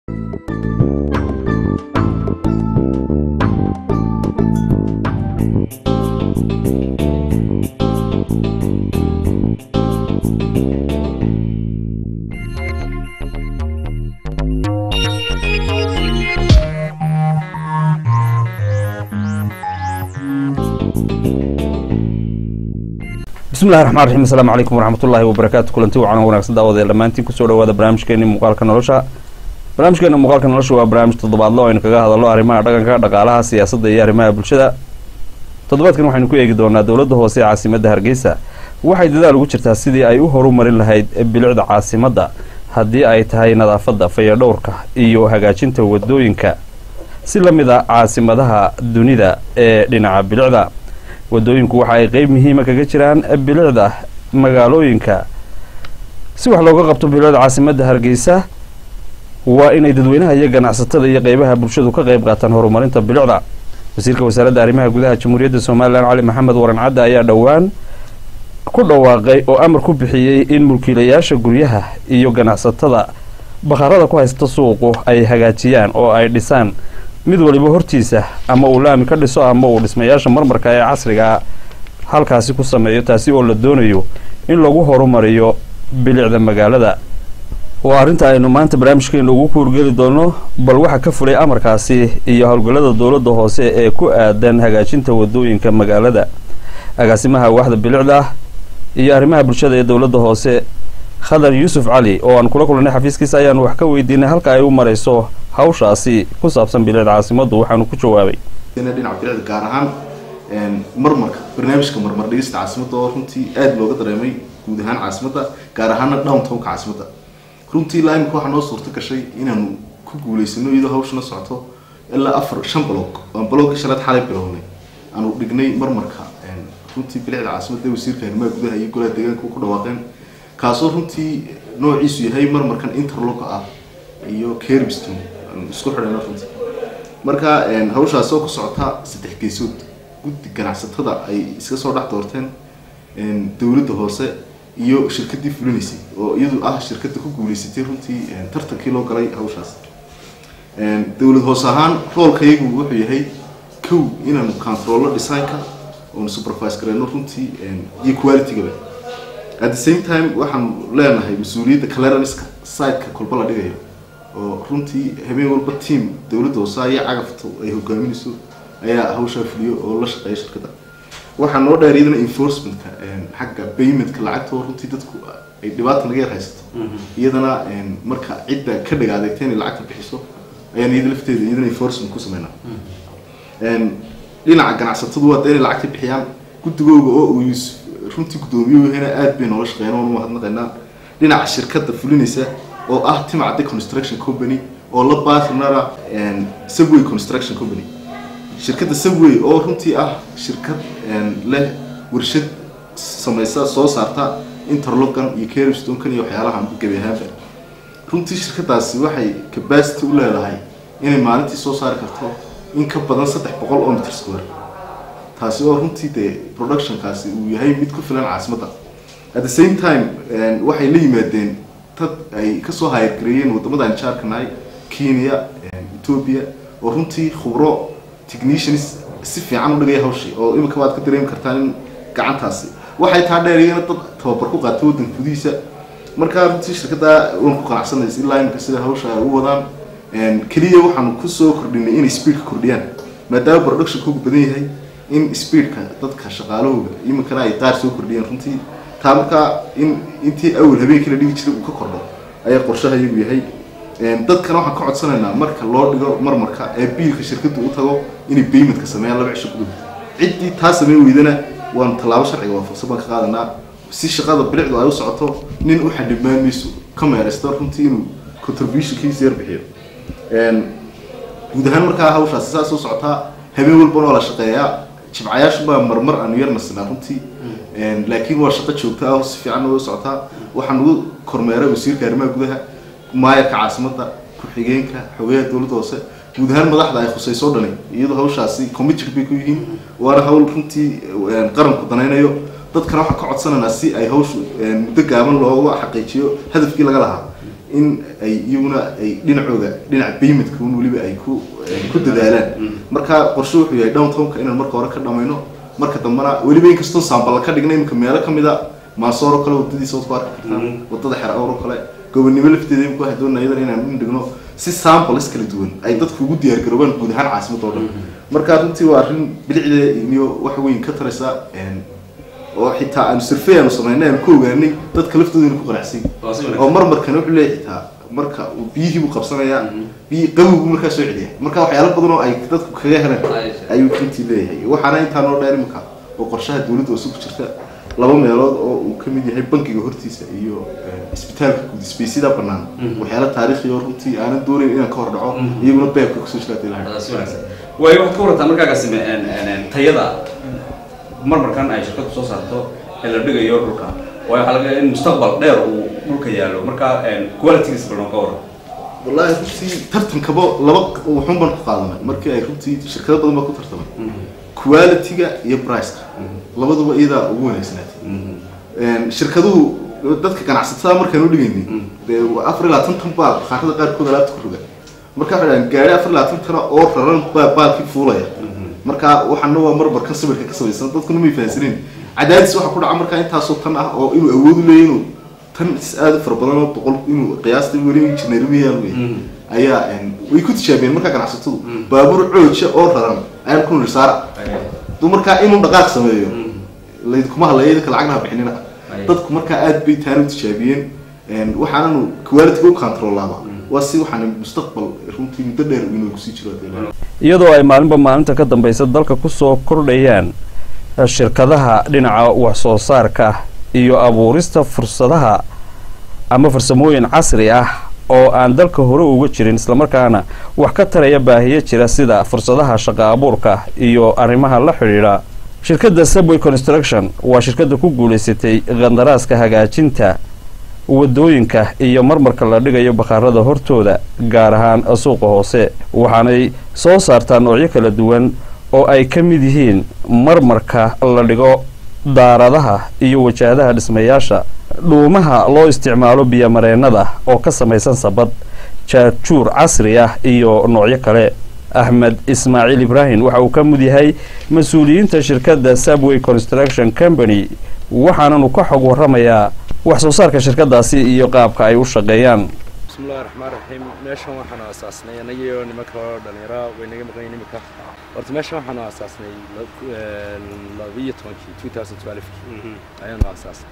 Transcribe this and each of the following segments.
بسم الله الرحمن الرحيم. السلام عليكم ورحمة الله وبركاته. كلنتي وعنا ونقصد دعوة لمانتي كسر هذا برنامج كأني مقالك نرشة. برنامج كأني مقالك نرشة هو برنامج تضبط الله إنك هذا الله أريما أدرك علىها سياسة ديار ما بالشدة. تضبط كانوا حنكون يجدون دولته هو سياسة عاصمة هرجيسة. واحد ذا لو جرت هالسيدي أيوه هرومر اللي هيد بلاد عاصمة ده. هدي أي تهاي نظافة في دورك إيوه هجاجين تودوينك. سلم إذا عاصمة ده الدنيا لنا بلاد. wadooyinku waxa ay qayb muhiim ah kaga jiraan bilicda magaalooyinka si wax looga qabto bilicda caasimadda Hargeysa waa inay dadweynaha iyo ganacsatada iyo qaybaha bulshadu ka qayb qaataan horumarinta bilicda wasiirka wasaaradda arrimaha gudaha Jamhuuriyadda Soomaaliland Cali Maxamed Waran Cadde ayaa dhawaan ku dhawaaqay oo amar ku bixiyay in mulkiilayaasha guryaha iyo ganacsatada bakhaarada ku haysta suuqu ay hagaajiyaan oo ay dhisaan mid waliba hortiisa ama uu laami ka dhiso ama uu dhismayaasha marmarka ee casriga halkaasi ku sameeyo taasi oo la doonayo in lagu horumariyo bilicda magaalada waa arinta aynu maanta barnaamijkeena ugu kuurgeli doono bal waxa ka fulay amarkaasi iyo hawlgallada dawladda hoose ee ku aadan hagaajinta wadooyinka magaalada agaasimaha waaxda bilicda iyo arrimaha bulshada ee dawladda hoose Khadar Yusuf Ali oo aan kula kulanay xafiiskiisa ayaan wax ka weydiinay halka ay u marayso hawshaasi ku saabsan bilicda caasimaddu waxaanu ku jawaabay in dhinaca bilicda gaar ahaan marmarka barnaamijka marmar dhigista caasimadda oo runtii aad looga dareemay guud ahaan caasimadda gaar ahaan downtown caasimadda runtii laamka waxa noo suurta gashay inaanu ku guuleysano iyadoo hawshana socoto ilaa 4-5 block sharaad xalay bilownay aanu dhignay marmarka runtii bilicda caasimadda wasiirka arrimaha gudaha iyo golaha deegaanka ku dhawaaqeen kaasoo runtii noociisu yahay marmarkan interlock ah iyo curbstone isku xidhana runtii marka hawshaas oo ku socota 3 geesood guddi ganacsatada ay iska soo dhax doorteen dawladda hoose iyo shirkadii fulinaysay oo iyadu ah shirkadda ku guuleysatay runtii tartankii loo galay hawshaas dawlad hoose ahaan roolkaygu wuxuu yahay inaan control designka oo supervise gareyno runtii iyo quality-ga at the same time waxaan leenahay mas'uuliyadda clearance-ka site-ka kolba la dhigayo oo runtii habeen walba team dawladda hoose ay cagafto ay hogaaminayso ayaa hawsha fuliyo oo la shaqeeyo shirkadda waxaan noo dheeriyadna enforcement-ka xagga payment-ka lacagta oo runtii dadku ay dhibaato naga haysto iyadana marka cidda ka dhagaadeegtay in lacagta bixiso ayaan iyada lafteeda iyadana enforcement ku sameynaa dhinaca ganacsatadu waa inay lacagta bixiyaan guddigooga oo uu runtii gudoomiyuhuna aad bay nolol shaqeeyeen oo hadnaqayna dhinaca shirkadda fulinaysa oo ah Timcadde Construction Company oo la baahnara Subway Construction Company shirkadda Subway oo runtii ah shirkad leh warshad samaysa soo saarta interlockan iyo curbstone-kan iyo waxyaalaha aan gabi ahaanba runtii shirkadaasi waxay capacity u leedahay inay maalintii soo saari karto in ka badan 300 meters square taasi oo runtii de production kaasi uu yahay mid ku filan caasimadda at the same time waxay la yimaadeen dad ay ka soo hayr gareeyeen wadamada aan jaarkanahay Kenya Ethiopia oo runtii khubro technicians si fiican u dhigay hawshii oo imika waad ka dareemi kartaan in gacantaasi waxay taa dheeriyeen dad tababar ku qaatay wadan gudihiisa marka runtii shirkadda uu ku qanacsanaysa ilaa imika sida hawsha ay u wadaan kaliya waxaan ku soo kordhinay in speed kordhiyaan maadaama production ku badan yahay in speedka dadka shaqaalahooda imika ay qaar soo kordhiyaan runtii taamka in intii awal habeenkii la dhigi jiray uu ka kordho ayaa qorshaha iyagu yahay dadkana waxaan ka codsanaynaa marka loo dhigo marmarka ee biilka shirkaddu u tago inay payment-ka sameeyaan 2 cisho gudahood ciddii taa sameyn weydana waan talaabo sharciga waafaqsan baan ka qaadanaa si shaqada bilicdu ay u socoto nin u xadhimaanayso ka meeraysta runtii inuu contribution-kiisa yar bixiyo guud ahaan markaa hawshaas saas u socotaa habeen walba oo la shaqeeyaa jibcayaashu baa marmar aan yar nasnaa runtii laakiin waa shaqo joogto ah oo si fiican u socotaa waxaan ugu kormeeray wasiirka arrimaha gudaha maayarka caasimadda ku xigeenka xogeyaha dawladda hoose guud ahaan madaxda ay khusayso dhanay iyadoo hawshaasi committee bay ku yihiin waana hawl runtii qaranku danaynayo dadkana waxaan ka codsanaynaa si ay hawshu muddo gaaban looga xaqiijiyo hadafkii laga lahaa in ay iyaguna ay dhinaca paymentka waliba ay ku dadaalaan marka qorshe wuxuu yahay downtownka inaan marka hore ka dhamayno marka dambana waliba inkastoo saambal ka dhignay imka meelo kamida maasooro kale wadadiisa ku arki kartaan wadada xer awro kale gobonimo lafteeda ku hadoonaydan inaan dhigno si samples kala duwan ay dadku ugu diyaar garoobaan guud ahaan caasimada oo dhan marka runtii waa arrin bilicda iyo wax weyn ka taraysa oo xitaa aan survey aan sameynay aan ku ogaanay dadka laftooda ku qanacsan oo marmarkan wuxuu leeyahay xitaa marka uu biyihii u qabsanaya biyi qabow marka soo celiya marka waxyaalo badan oo ay dadku kaga helaan ayuu runtii leeyahay waxaana intaan oo dheer imka oo qorshaha dawladda oo ku jirta laba meelood oo uu ka mid yahay bankiga hortiisa iyo isbitaalka guud isbeysida banaan waxyaalo taariikhi oo runtii aan doonayn inaan ka hor dhaco iyaguna beebka ku soo shaqeeyay way wax ka warta markaa sameeyeen tayada marmarkan ay shirkadu soo saarto ee la dhigayo dhulka way xalqa in mustaqbal dheer uu dhulka yaalo marka quality-giisa badan ka waran wallahi runtii tartankaba laba wuxuun baan ku qaadanay markii ay runtii shirkado badan baa ku tartamay quality-ga iyo price-ka labaduba iyada ugu wanaagsanaaday shirkaduhu dadka ganacsatada markaan u dhigaynay 4 tan baa qaarada qaarkood alaabta ku roga marka waxaan gaaray 4 tan oo raran baalkii fuulaya marka waxaan waa marbar ka sawirka ka samaysan dadku ma fahansaneen cadaadis waxa ku dhaca marka intaas oo tan ah oo inuu awood u leeyahay inuu tan aad far badan oo boqol inuu qiyaastii wali engineer weeyaan ayaa way ku tijaabeen marka ganacsatadu baabuur coodsha oo raran ayaan ku risaara dumarka inuu dhaqaaq sameeyo kuma hadlayay dadka lacagna bixinina dadku marka aad bay taan u tijaabiyeen waxaanu quality u controlaba wasi waxaan mustaqbal runtii muddo dheer inuu ku sii jiro iyadoo ay maalinta ka dambaysa dalka ku soo kordhayaan shirkadaha dhinaca wax soo saarka iyo abuurista fursadaha ama farsamooyin casri ah oo aan dalka hore uga jirin isla markaana wax ka taraya baahiyo jira sida fursadaha shaqo abuurka iyo arrimaha la xiriira shirkadda Subway Construction waa shirkadda ku guuleysatay qandaraaska hagaajinta wadooyinka iyo marmarka la dhigayo bakhaarada hortooda gaar ahaan suuqa hoose waxaanay soo saartaan noocyo kala duwan oo ay ka mid yihiin marmarka la dhigo daaradaha iyo wajahadaha dhismayaasha dhuumaha loo isticmaalo biyamareenada oo ka samaysan sabad jaajuur casri ah iyo noocyo kale Ahmed Ismail Ibrahim waxa uu ka mid yahay mas'uuliyiinta shirkadda Subway Construction Company waxaana uu ka xog waramayaa wax soo saarka shirkadaasi iyo qaabka ay u shaqeeyaan bismillaahir rahmaanir rahiim meeshan waxaan asaasnay anaga nimanka dhalinyaro weynaga maqan nimanka horta meeshan waxaan asaasnay 2012 ayaan asaasnay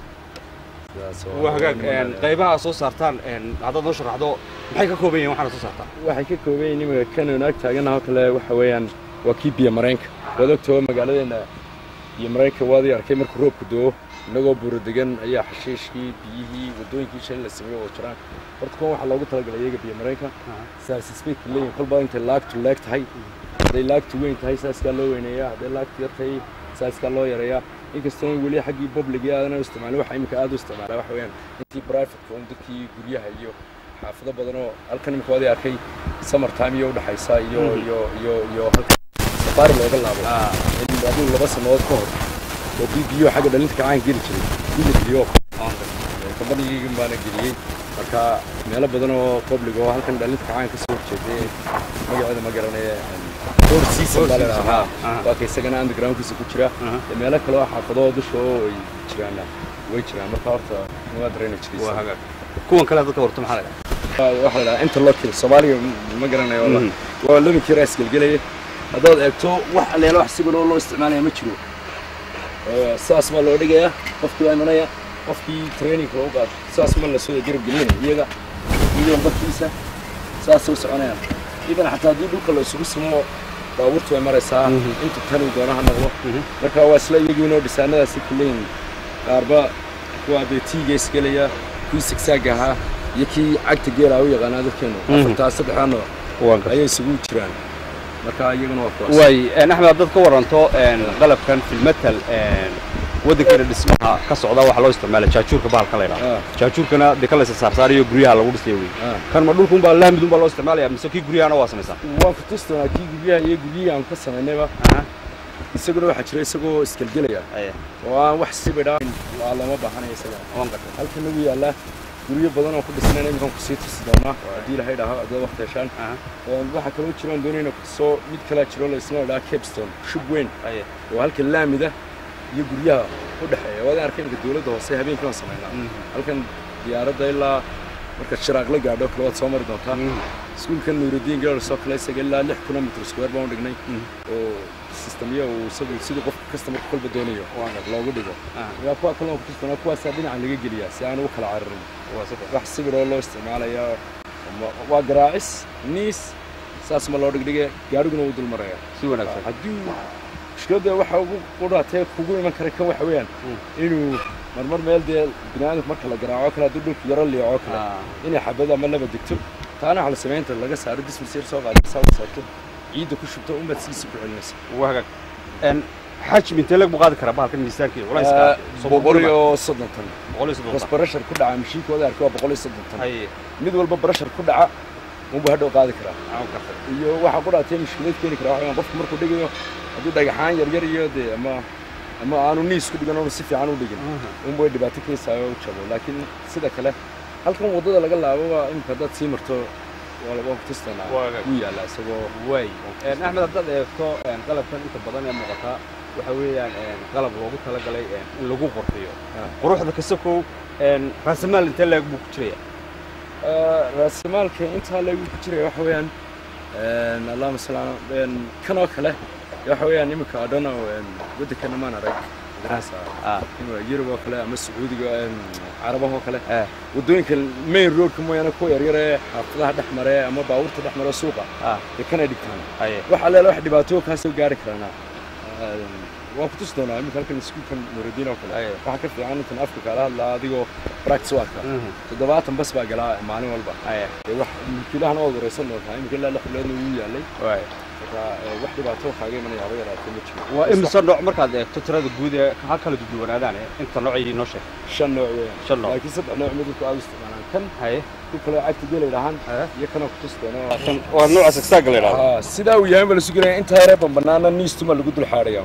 qaybaha soo saartaan haddaad noo sharaxdo maxay ka kooban yihiin waxaana soo saartaan waxay ka kooban yihiin nimanka kan wanaag taaganaha kale waxa weeyaan waa kii biyo mareenka wada ogtoo magaaladeena biyo mareenka waadi arkay markuu roobku doo inagoo buuro degan ayaa xashiishkii biyihii wadooyinkii shan la sameeyay oo jiraan horta kan waxaa loogu talagalay iyaga biyo mareenka saasisbeedka leeyihin kolba intay laagtu leeg tahay hadday laagtu weyn tahay saaskaa loo weyneeyaa hadday laagtu yar tahay saaskaa loo yareeyaa inkastoo weli xaggii public aadana u isticmaalay waxa imika aad u isticmaalaa waxa weeyaan intii private oo dadkii guryaha iyo xaafado badan oo halkan imika wadi arkay summer time iyo u dhaxaysa iyo halka safari looga laabo aduu 2 sanadood ka hor oo biyo xagga dhalinta ka aan geli jiray biyo kambanigii baana geliyay marka meelo badan oo public oo halkan dhalinta ka aan ka soo jeeday magaceeda ma garanaya four season baa waa ka isagana underground-kiisa ku jira meelo kale oo xaafado dusha oo ay jiraan marka horta waa drainage waa hagaag kuwan kale dadka horta maxaa waxa la interlocking Soomaaliya ma garanayo waa laba kira isgalgalay haddaad eegto wax leelo wax si loo isticmaalayo ma jiro saas ma loo dhigayaa qofkii waa imanaya qofkii training loo qaad saas ma la soo garab gelinay iyaga iyo dadkiisa saas soo soconayaan idan xataa haddii dhulka la isugu simo baabuurtu way maraysaa inta tan uu doonaha noqdo marka waa isla iyagii inoo dhisaanadaasi kuleyn qaarba kuwa tiiga isgelaya kuwii sigsaaga ahaa iyo kii cagta geela u yaqaanaa dadkeenu afartaa saddexaano ayay isugu jiraan marka iyaguna waa kuwaas way axmed dad ka waranto qalabkan filmetal waddankeena dhismaha ka socda waxa loo isticmaalay jaajuurka bahalka la yiraahdo jaajuurkana dekala saarsaariyo guryaha lagu dhisay weey kan ma dhulku baa laamid baa loo isticmaalaya mise kii guryahana waa samaysan waan ku tustaa kii guryaha iyo guryaha aan ka samaynayba isaguna waxa jira isagoo iskalgelaya oo aan wax si bidhaan waa lama baahanayo isaga halkan ugu yaala guryo badan oo ku dhisnaan iminkan kusii tusi doonaa haddii ilahay dhaho haddii waqti heshaan waxaa kaloo jiraan doonayna kusoo mid kalaa jiro la isla dhaha Capstone shub weyn oo halka laamida iyo guryaha u dhexeeya waad arkay inka dawladda hoose habeenkii aan sameynaa halkan diyaaradda ilaa marka shiraaq la gaadho kala wad soo mari doontaa iskuulkan Nuuruddin Girls oo kale isaga ilaa 6 kilometer square baan dhignay oo systemiya oo sidii qof customer kolba doonayo loogu dhigo yaa kuwa kale oo ku tusana kuwaas dhinaca laga geliyaa si aan u kala cararin wax sawir oo loo isticmaalayo waa garaacis niis saas ma loo dhigdhigay gaariguna uu dul maraya si wanaagsan haddii shirkadda waxa ugu qudhaatay kugu iman kara kan waxa weeyaan inuu marmar meel dee binaadamka marka la garaaco kala dhulka yaro liico kala inay xabada ama laba degto taana hal sameynta laga saaro dismissiir soo qaadi saarto ciidda ku shubto umad siisa ku celinaysa waaga حجم انت لك مقاد كره بالك ميزانك ولا اسكا boqoliyo 30 tan pressure ku dhaca mishiinka wada arkaa 130 tan mid walba pressure ku dhaca uu hadhow qaadi karaa iyo waxa ku dhaatay mushkilad keeni kara waxa qofku markuu dhigayo haduu dhagaxaan yar yar iyo ama aanu niis ku dhigan oo si fiican u dhigin way dhibaato keenaysaa oo jabo laakiin sida kale halkan wadada laga laabo waa in dad sii marto wala waqti kastana uu yaala isagoo way Ahmed hadda eegto qalabkan inta badan ee muuqata waxa weeyaan qalab loogu tala galay in lagu qorxiyo quruxda ka sokow raasamaal inta lagu ku jiray raasamaalka inta lagu ku jiray waxa weeyaan Allahumma salli kanoo kale waxa weeyaan imika adana waddanka maan arag دراسة يوروب كله أما السعودية عربهم كله ودوين كالمين رود كم يعني كوي ريرة حافظها دحمرة أما باورت دحمرة سوقة كنا دكتور وحلا واحد يباتوه كان سوق جارك لنا وقتش دونا يمكن كان السكوت كان موردين وكله فحكر في عنه تنافق على الله ديو براكتس واقع تدواتهم بس بقى لا معني والبا واحد كلها أنا أقدر يصلنا يمكن لا لحلنا ويا لي واحد يباتوه حاجة من يعبير كمتشي وإمسان نوع مركز تترى الجودة هكذا الجودة ونادانه أنت نوعي نوشة شن نوع شن نوع لكن سبع نوع مدة كويس كم هاي كل عاد تجيله لهان يكنا كتستنا والنوع سكساق لهان سيدا وياهم بس يقولون أنت هرب بنانا نيست ما اللي قدر حاريا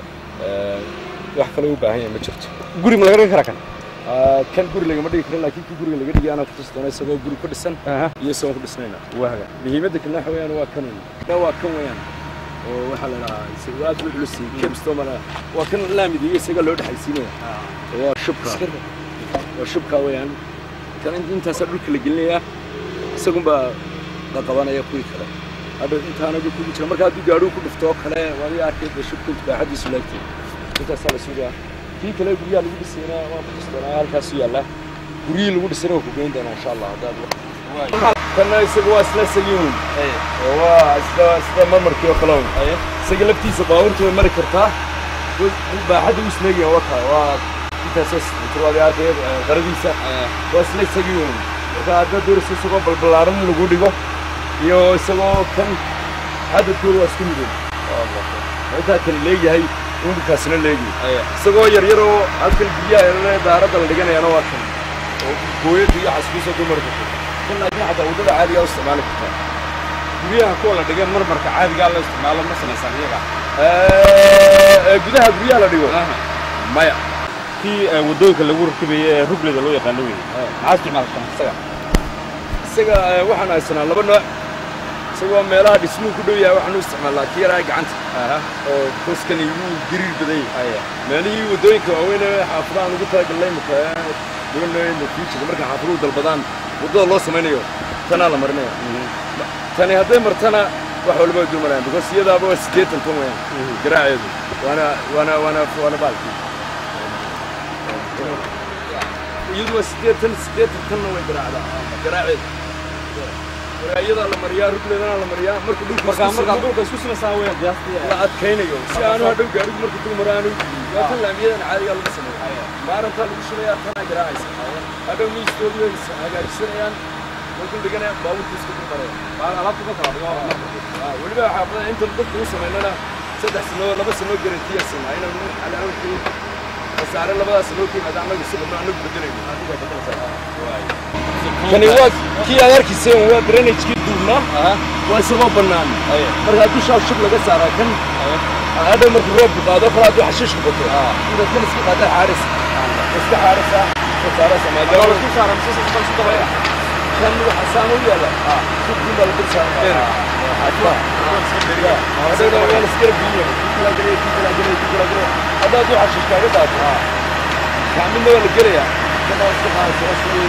وحكلوا بهاي ما شفت قولي من غير كراكن كان قولي لي ما أدري كلا لكن قولي لي قدر أنا كتستنا يسوي قولي كل سنة يسوي كل سنة وهذا اللي هي مدة كنا حويان وكانون لا وكانون ويان وحلا سواد بالفلوسي كيبستو ملا وكان لا مدي يسقى له حيسينه وشبكة ويان كان أنت سأقول كل جلية سقوم بقطعنا يقوي كلا هذا أنت أنا أقول كل شيء مركز بيجارو كل فتوى كلا وأنا أكيد بشوفك بحد يسولتي أنت سأل سوريا في كلا بريا اللي بدي سينا وبدي هالكاسية لا بريا اللي بدي سينا وكوبين ده إن شاء الله هذا كنا يسقوا أسلا سجون هو أسلا مرمر كيو خلاون سجلبتي سباورت مركرتها وبحد يسنجي وقتها تاسس تروى هذا غربيسة وأسلا سجون هذا دور سوسو بالبلارم لوجوديكو يو سوا كم هذا دور واسكندر هذا كل ليجي هاي ونكسر ليجي سوا يريرو أكل بيا يرى دارة اللي جانا ينوى كم وقوي بيا حسبيسه دمر كنا جنا حتى ودل عادي أو استعمال كتير بيا كولا دقيقة مرمر كعادي قال استعمال مثلا سريعة جدها بيا لا ديو مايا في ودوك اللي وركبي رجل دلوية قانوني عايز تعمل سجا وحنا السنة لبنا سوا ميلاد اسمه كدويا وحنا استعمال كي رايق عنت بس كان يقول قريب بدي مالي ودوك وين حافظان وقلت لك الله مكان يقول له إنه في شيء مركب حافظون دالبدان وده الله سمعنيه تنا على مرنيه تاني هذا مرتنا وحول ما يدور مرين بس يدا أبو سكيت أنتم وين قراعي وأنا بالك يدوا سكيت تنا وين قراعي يدا على مريا رجلنا على مريا مركب دوك اسكت مساوي لا أتكينيو سيانو هذا قارب مركب دوك مرانو يا تلا ميدا عادي الله سمع ما رنت له شوية تنا قراعي هذا مين ستوري هذا السنيان ممكن دقنا باود تسكت مريا ما لا تقطع واللي بقى حافظ أنت الضغط وصل لنا سدح سنو لبس سنو جرنتي السنة هنا على أول شيء بس على لبس سنو كي هذا عمل السنة ما نقدر بدري كان يواجه كي أغير كيسين هو برينج كي دوما واسمه بنان مرة أدو شاف شغله بس على كن هذا مرة روب بعده خلاص حشيش بطل إذا كان سكت هذا حارس حارسة وصار سماه ده ولا صار مسوس خمس طبعا كان حسام ويا لا شوف كل اللي بتصير عارفه هذا ده ولا سكر بيه كل جري هذا دو حشيش كده كامل ولا جري كما استخدام سرسي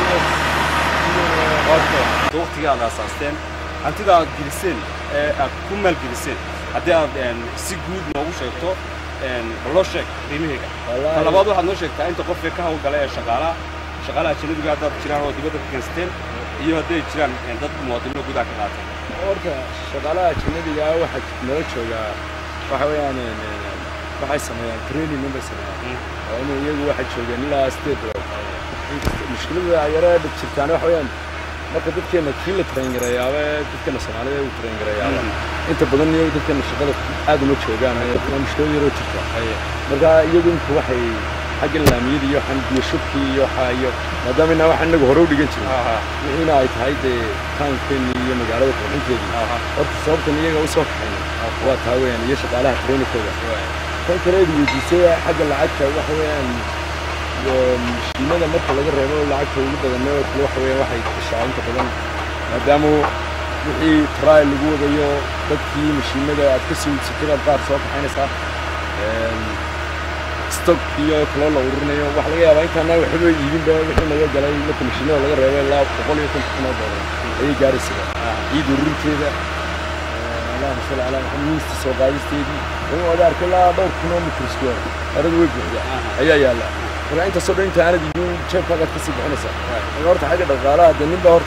waqtiga aad asaasteen hantida aad geliseen aad ku maal geliseen haddii aad si guud noogu sheegto loo sheeg qiimaheega talabaad waxaad noo sheegtaa inta qofka ka hawlgala ee shaqaalaha ajnabiga haddaad jiraan oo dibadda ka keensteen iyo hadday jiraan dad muwaadiniinoo gudaha ka qaatay horta shaqaalaha ajnabiga waxaa nala joogaa waxa weeyaan waxay sameeyaan training bay sameeyaan oo inay iyagu waxay joogeen ilaa state mushkilada yareed jirtaan waxa weeyaan marka dadkeena kii la train gareeyaaba dadkeena Soomaalida ay u train gareeyaaba inta badan iyo dadkeena shaqada aad uma joogaan waa mushkilad yar oo jirta marka iyagu inta waxay xagga laamiyada iyo xandiyo shubki iyo xaayo maadaama waxaan nagu hore u dhigan jiray wixina ay tahay taankan iyo magaalada qurxinteedii horta sababtan iyaga u soo kaxay waa taa weeyaan iyo shaqaalaha training-kooda kan kale weydiisay xagga lacagta waxa weeyaan مشينا مرة لقى الرجال اللي عكوا يجيب بدنا نروح ويا واحد الشعب أنت بدنا مدامه وحي تراي اللي جوا ضيو تكفي مشينا ده أتكسر سكرة بقى صوت حين صح ستوك فيه كلام ورنا يو واحد لقى باين كان ناوي حلو يجيب ده وحنا لقى جلاي لكن مشينا لقى الرجال لا بقول يكون كنا بدنا أي جالس يدور كذا اللهم صل على محمد سوق عايز تيجي هو دار كلها دور كيلومتر سكوير هذا وجهه هيا يلا ولا أنت صدق أنت أنا ديون شايف هذا كسب حنسة أنا قلت حاجة الغالة ده نبى هرت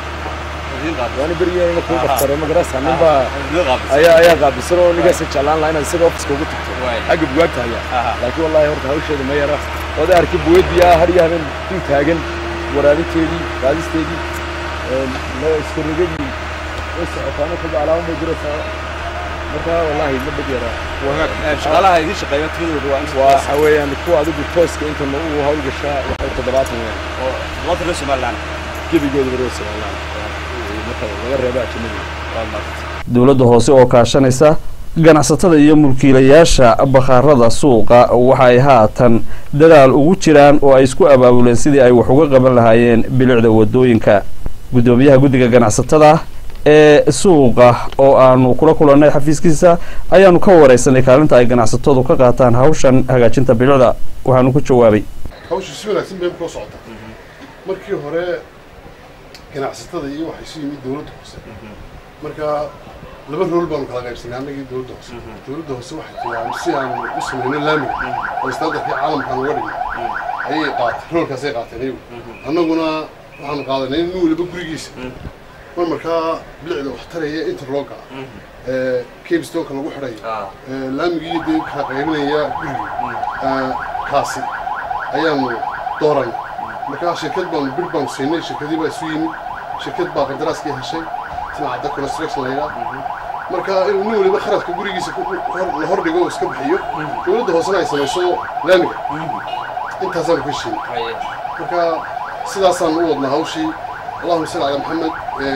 وأنا بريء أنا كل بختار ما جرس نبى أيا غاب بسرعة نجلس نشالان لاين نصير أوفيس كوجت حاجة بوقت هيا لكن والله هرت هاوش هذا ما يرى وده أركب بويد بيا هريا من تاجن ورادي تيجي رادي تيجي لا يسترجع بس أنا كل علامة مدرسة مرة والله ما بدي أرى وهناك شغلها هذه شقيات كذا وحوي يعني كوا عدو بالتوسك أنت ما هو هاول جشاء وحوي تدرات يعني تدرات الرسم مالنا كيف يقول الرسم مالنا مثلا غير ربع كمية dawladda hoose oo kaashanaysa ganacsatada iyo mulkiilayaasha bakhaarada suuqa waxay haatan dadaal ugu jiraan oo ay isku abaabuleen sidii ay wax uga qaban lahaayeen bilicda wadooyinka gudoomiyaha guddiga ganacsatada ee suuqa oo aanu kula kulanay xafiiskiisa ayaanu ka wareysanay kaalinta ay ganacsatadu ka qaataan hawshan hagaajinta bilicda waxaanu ku jawaabay hawshu si wanaagsan bay ku socota markii hore ganacsatada iyo waxay soo yimid dawladda hoose marka laba rool baan kala qaybsanay anagii dawladda hoose waxay jiraan si aan u sameeyno laamiga oo standardkii caalamka uga dhigay ayay qaatay roolkaas ay qaateen iyagu annaguna waxaan qaadanay inuu waliba gurigiisa markaa bilicda wax taraya interlocka Capestone lagu xiray laamigii dee ka qaybinaya guriga kaasi ayaanu dooran markaa shirkad baan bir baan siinay shirkadii baa isu yimid shirkad baa qandaraaskii heshay Timacadda Construction la yiraahdo markaa inuu waliba kharashka gurigiisa la hordhigo iska bixiyo dawladda hoosena ay samayso laamiga intaasaan ku heshiinay markaa sidaasaan u wadnaa hawshii اللهم صل على محمد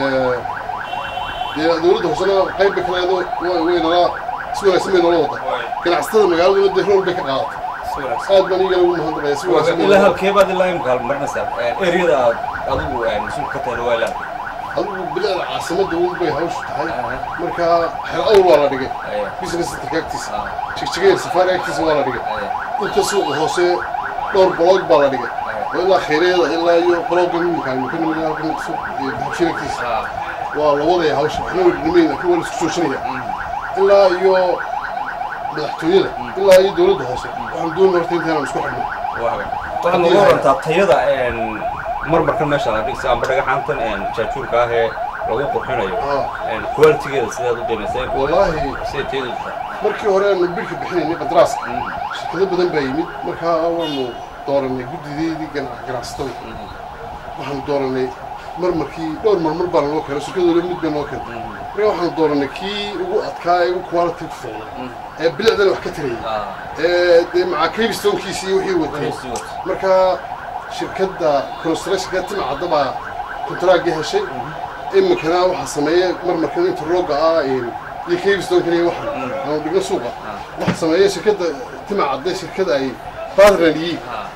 دولته وصلنا قيب بكلاده وين لا سوى اسمين الوضع كان عستنا مقالة وده رول بك قاط قاط بني قالوا ما هذا سوى اسمين إلا هالكيبة الله يمقال مرنا سب أريد أبو يعني سوق كتير ولا أبو بلا العاصمة دول بيهوش تحي مركا حر أول ولا دقيق بيسنا ستكاكتس شكشكين سفارة كتس ولا دقيق أنت سوق هوسي دور بلوج ولا دقيق وإلا خيرية إلا يو بلوج من كان ممكن من هذا السوق بحشين كتس والله وضع هوش إحنا نمين كل سكوشنية إلا يو مدحتوية إلا يو دولة هوسي وعندون مرتين ثانية مسكوح منه waxaan ugu warantaa tayada marmarkan meesha la dhigay ama dhagaxaantan jaajuurka ah ee lagu qurxinayo quality-geeda sidaad u qiimaysay wallahi sidee tayadu markii hore aanu bilka bixinay qandaraas shirkado badan baa yimid markaa waanu dooranay guddideedii ganacsatada waxaanu dooranay marmarkii dhowr marmar baan loo keenay shirkadooda mid baan loo keenay markaa waxaanu dooranay kii ugu adkaa ee ugu quality fiican ee bilicdan wax ka tarayay ee maca Capestone-kiisa iyo wixii watay markaa shirkadda construction-ka Timacadda baa kontraag heshay imikana waxa sameeyay marmarkan interlocka iyo Capestone-ka iyo waxa aan dhigno suuqa waxa sameeyay shirkadda Timacadda shirkadda ay baadraniyay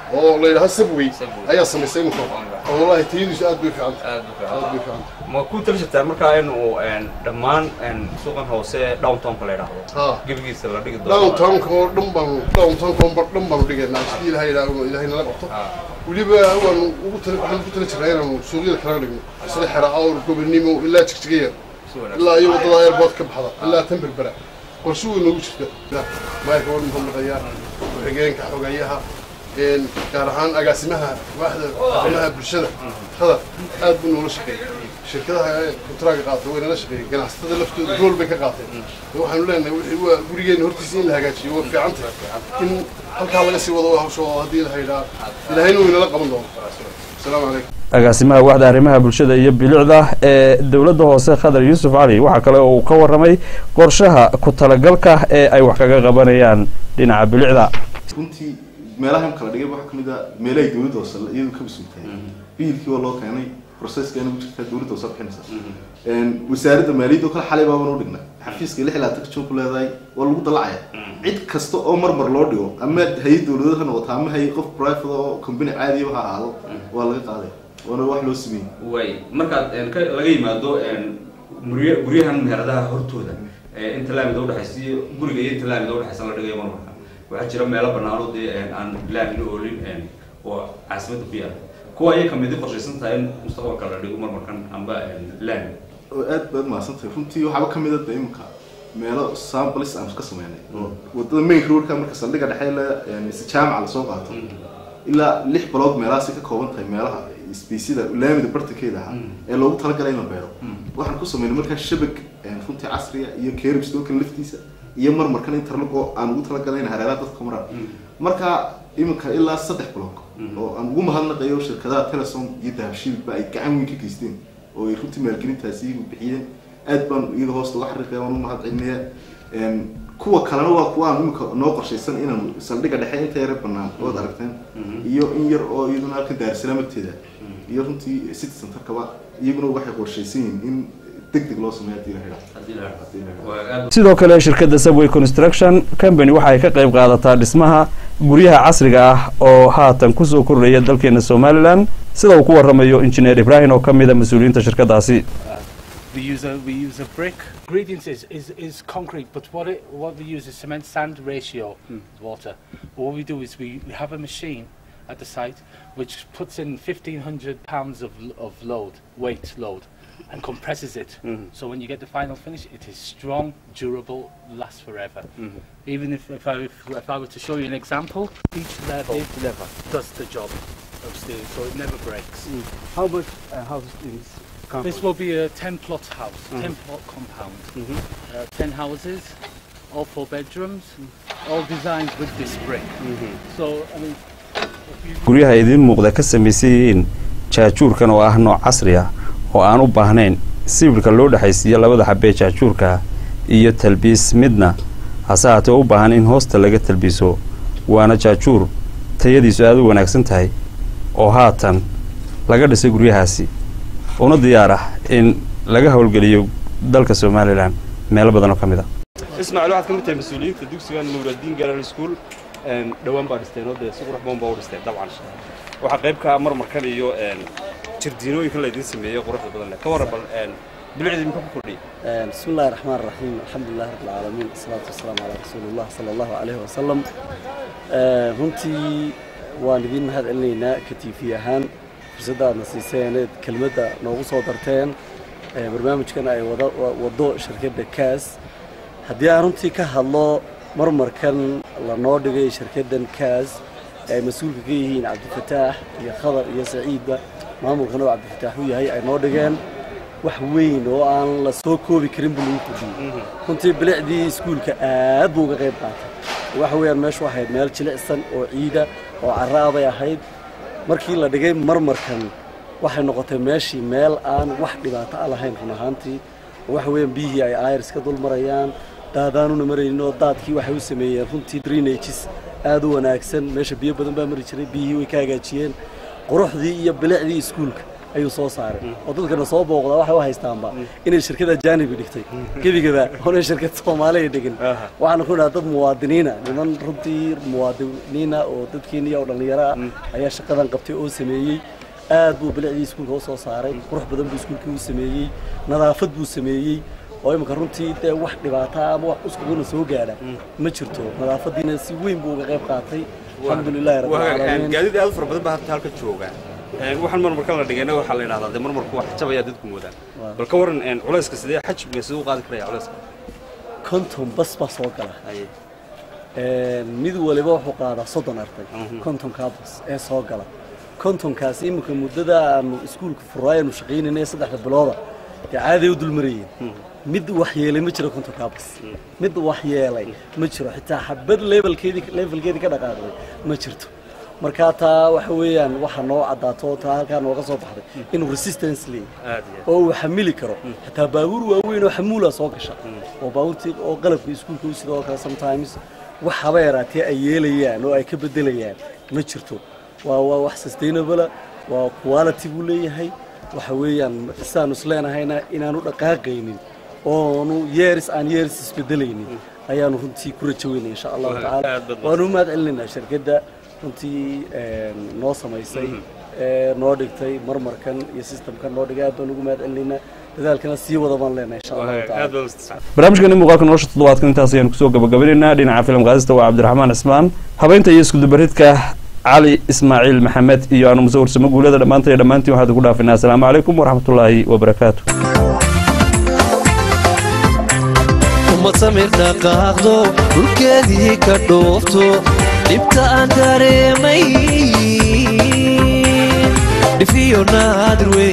oo la yidhaha Subway ayaa samaysay imika oo wallahi tayadiisu aad bay fiican ma ku talashata markaa inuu dhammaan suuqan hoose downtown ka leeyahay gabigiisa la dhigi doono downtown ko dhan baan dhigaynaa sidii ilaahay nala qabto waliba waxaan ku tala jiraa inaan suuqyada kala dhigno sida xira awr gobonimo ilaa jigjigeeya ilaa iyo wadada airport ka baxda ilaa Temple Bara qorshuhu nagu jirta maayka oo dhan maqayaa xigeenka xogayaha gaar ahaan agaasimaha waaxda arrimaha bulshada khadar aad buu noola shaqeeyay shirkadaha kontraaga qaatay way nala shaqeeyay ganacsatada laftooda rool bay ka qaateen waxaanu leenahay wixii waa gurigeena hortiisa in la hagaajiyo waa fiican tahay in halkaa laga sii wado hawsha oo haddii la haydhaa ilaahayna way nala qaban doono asalaamu calaykum agaasimaha waaxda arrimaha bulshada iyo bilicda ee dowladda hoose Khadar Yuusuf Cali waxa kale oo uu ka warramay qorshaha ku talagalka ee ay wax kaga qabanayaan dhinaca bilicda runtii meelaha kala dhigay waxa kamid ah meelaha dawladda hoose iyadu ka basuutay biilkii oo loo keenay processka inuu jirta dawladda hoose bixinaysa wasaaradda maaliyadda kala xalay baa u dhignay xafiiska 66 joog leedahay oo lagu dalacay cid kasta oo marmar loo dhigo ama hay'ad dawladeed ha noqoto ama hay'ad qof private oo company caadi ah ha ahaado waa laga qaaday wana wax loo sameeyay way marka laga yimaado guryahan meheradaha hortooda inta laamid u dhaxaysiyo guriga iyo inta laamid u dhaxaysan la dhigayo marka waxaa jira meelo banaano aan laamid oolin oo caasimada ku yaala kuwa ay kamid ah qorshaysan tahay in mustaqbalka la dhigo markan amba laamid oo aad baad maasantay runtii waxba kamid ah imka meelo samples aan ka sameynay wadada main roadka marka saldhiga dhaxayla si jaamac la soo qaato ilaa 6 block meelahaas ka kooban tahay meelaha species laamida bartakeeda ee loogu talagalay in la beero waxaan ku sameynay marka shabag runtii casriya iyo kerbs dookan laftiisa iyo markan interlock oo aan ugu talagalay in hareeraha dadka maraan marka imika ilaa 3 block oo aan ugu mahadnaqayo shirkadaha Telesom iyo Dahabshiil ba ay gacan weyn ka geysteen oo ay runtii maalgelintaasi bixiyeen aad baan iyaga hoos uga xariiqay oo mahadcelinayaa kuwa kalena waa kuwa aan imika noo qorshaysan inaan saldhiga dhexe inta yar banaan oo aragteen iyo in yar oo iyaduna halka daarsalaamteeda iyo runtii city center kaba iyaguna waxay qorshaysan in degdeg loo sameeyo sidoo kale shirkadda Subway Construction Company waxa ay ka qayb qaadataa dhismaha guryaha casriga ah oo haatan ku soo kordhaya dalkeena Soomaaliland sida uu ku warramayo engineer Ibrahim oo kamid ah mas'uuliyiinta shirkadaasi. We use a brick. Ingredients is concrete, but what we use is cement sand ratio water. What we do is we have a machine at the site which puts in 1,500 pounds of weight load, and compresses it. So when you get the final finish, it is strong, durable, lasts forever. Even if I were to show you an example, each level does the job of steel, so it never breaks. How much house is? This will be a 10-plot house, 10-plot compound, 10 houses, all 4 bedrooms, all designed with this brick. So, I mean, guryaha idin muuqda ka sameeyeen jaajuurkan oo ah nooc casri ah oo aan u baahnayn sawirka loo dhaxaysiyo labada xabee jaajuurka iyo talbiis midna hasaate u baahan in hoosta laga talbiiso waana jaajuur tayadiisu aad u wanaagsan tahay oo haatan laga dhisay guryahaasi una diyaar ah in laga hawlgeliyo dalka Soomaaliland meel badan oo kamid ah ismaaciil waxaad kamid tahay mas'uuliyiinta dugsiga Nuuruddin Girls School dhawaan baa dhisteen oo si qurux badan baa u dhisteen dabcan waxa qayb ka markan iyo jirdiinooyinka la idin sameeyay quruxda badan ka warabal bilcidi ma ku kordhi bismillaahir rahmaanir rahiim alxamdulillaah rabbil aalamiin salaatu wassalaam ala rasuulillah sallallahu alayhi wa sallam runtii waan idin mahadcelinaynaa ka TV ahaan fursada nasiiseen kelmadda noogu soo darteen barnaamijkan ay wado shirkadda Kaas haddii aan runtii ka hadlo markan la noo dhigay shirkaddan Kaas ay mas'uulka ka yihiin Cabdifataax iyo Khadar iyo Saciidba maamulkana oo Cabdifataax uu yahay ay noo dhigeen wax weyn oo aan la soo koobi karin bulshada runtii bilicdii iskuulka aad buu uga qayb qaatay waxa weeyaan meeshu waxay meel jilicsan oo ciida oo carraad ay ahayd markii la dhigay markan waxay noqotay meeshii meel aan wax dhibaato lahayn run ahaantii waxa weeyaan biyihii ay ayrs ka dul marayaan daadaanuna marayno daadkii waxay u sameeyeen runtii drainages aad u wanaagsan meesha biyo badan baa mari jiray biyihii way ka hagaajiyeen quruxdii iyo bilicdii iskuulka ayuu soo saaray oo dadkana soo booqda waxa uu haystaanba inay shirkada jaanibi dhigtay gebigaba oo shirkad Soomaaliyeed dhigin waxaan ku dhahay dad muwaadiniina niman runtii muwaadiniina oo dadkeena oo dhalinyaro ayaa shaqadan qabtay oo sameeyay aad buu bilicii iskuulka soo saaray qurux badan buu iskuulka u sameeyay nadaafad buu sameeyay oo imka runtii wax dhibaato ama wax uskuuna soo gaadha ma jirto nadaafadiina si weyn buu uga qayb qaatay alxamdulillah rabbil alamin gaadiid aad fara badan baa halka jooga waxaan marmarka la dhigayna waxa la yiraahdaa marmarku wax jabaya dadku moodaan bal ka waran culayska sidee xajbiga sidoo qaadi karaya culayska konton bas soo gala mid waliba wuxuu qaadaa 30 arday konton ka bas ee soo gala kontonkaas imika muddada aanu iskuulka furaaynu shaqeynayna 3 bilooda caadi u dulmariyeen mid wax yeelay ma jiro kontonka bas mid wax yeelay ma jiro xitaa xabad levelkeedii ka dhaqaaqday ma jirto marka taa waxa weeyaan waxa noo cadaato taa halka nooga soo baxday inuu resistance leeyahay oo uu xamili karo xitaa baabuur waaweyn oo xamuula soo gasha oo baabuurtii oo qalabka iskuulka u sidoo kale sometimes wax habeeraatay ay yeelayaan oo ay ka bedelayaan ma jirto waa wax sustainable waa quality buu leeyahay waxa weeyaan isaan isleenahayna inaanu dhaqaaqaynin oo years isbedelaynin ayaanu runtii ku rajaweynaa insha Allah ta'ala waanu mahad celinaa shirkadda runtii noo samaysay noo dhigtay marmarkan iyo systemkan noo dhigay aad ugu mahad celinaa dadaalkana sii wada baan leenahay insha Allah ta'ala barnaamijkan muuqaalka nolosha toddobaadkan intaas ayaan ku soo gabagabaynaynaa dhinaca filim qaadista waa Cabdiraxmaan Ismaan habeynta iyo isku dubaridka علي إسماعيل محمد إيو أنا مزور سمو لذا دمانتي وحد كلها في الناس السلام عليكم ورحمة الله وبركاته ومتسمر دقاقدو والكادي كدوفتو لبتا أنداري مي لفيو نادر وي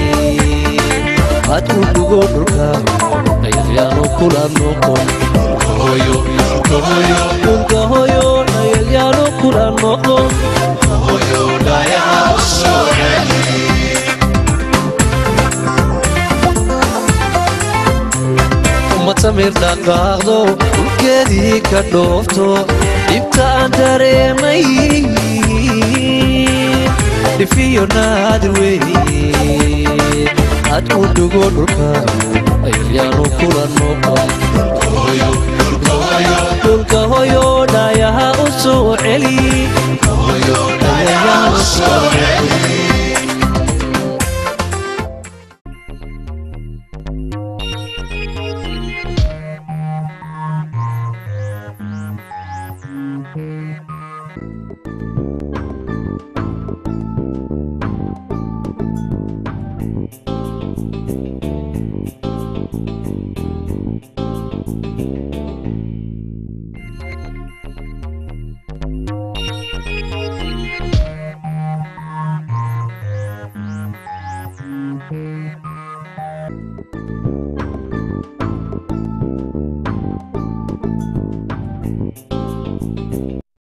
هاتو دوغو دركا نيليانو كلا نوكم هويو هويو نيليانو كلا نوكم هويو دايا الشوراني ومتسمر دقاقدو والكادي كدوفتو لبتا أنداري مي لفيو نادر وي هاتو دوغو دركا نيليانو كلا نوكم